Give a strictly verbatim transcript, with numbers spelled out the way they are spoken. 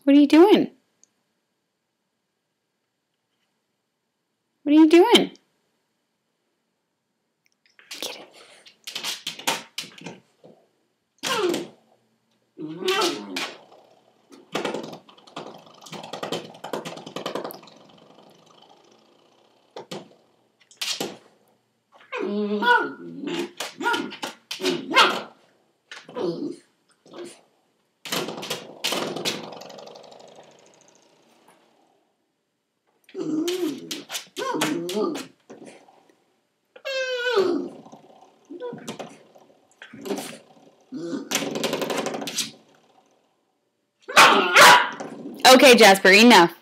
What are you doing? What are you doing? Get it. Okay, Jasper, enough.